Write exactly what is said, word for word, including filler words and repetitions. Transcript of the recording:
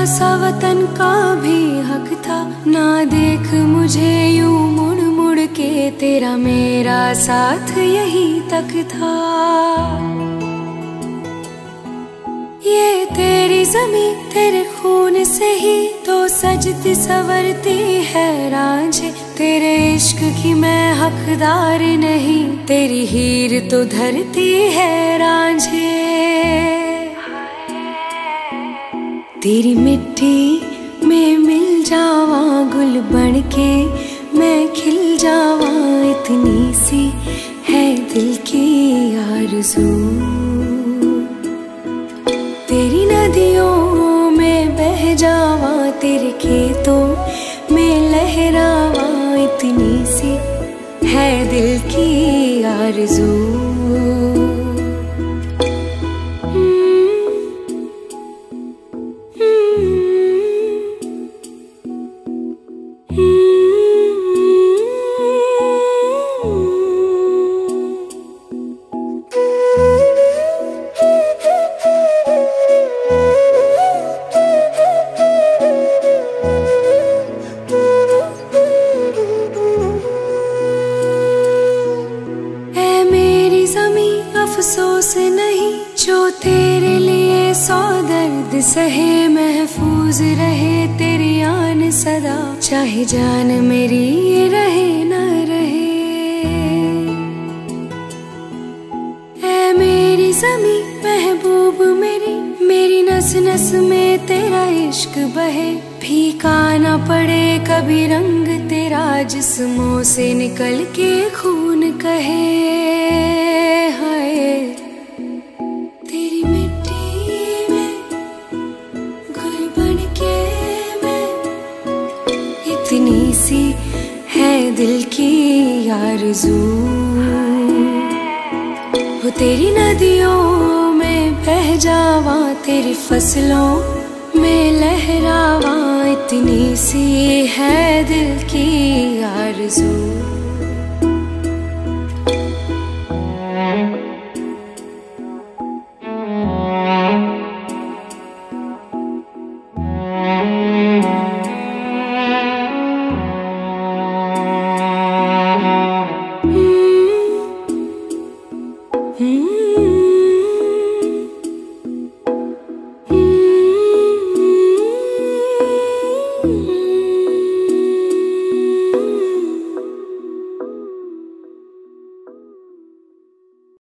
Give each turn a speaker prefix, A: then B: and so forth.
A: सा वतन का भी हक था, ना देख मुझे यूं मुड़ मुड़ के, तेरा मेरा साथ यही तक था। ये तेरी ज़मीं तेरे खून से ही तो सजती संवरती है रांझे, तेरे इश्क की मैं हकदार नहीं, तेरी हीर तो धरती है रांझे। तेरी मिट्टी में मिल जावा गुल बन के, मैं खिल जावा, इतनी सी है दिल की आरज़ू। तेरी नदियों में बह जावा, तेरे खेतों में लहरावा, इतनी सी है दिल की आरज़ू। अफसोस नहीं जो तेरे लिए सौ दर्द सहे, महफूज रहे तेरी आन सदा, चाहे जान मेरी रहे न रहे। ऐ मेरी ज़मीं महबूब मेरी, मेरी नस नस में तेरा इश्क बहे, फीका न पड़े कभी रंग तेरा, जिस्मों से निकल के खून कहे। हाय तेरी मिट्टी में गुल बन के मैं, इतनी सी है दिल की आरज़ू। हो तेरी नदियों में बह जावा, तेरी फसलों में लहरावा, इतनी सी है दिल की आरज़ू।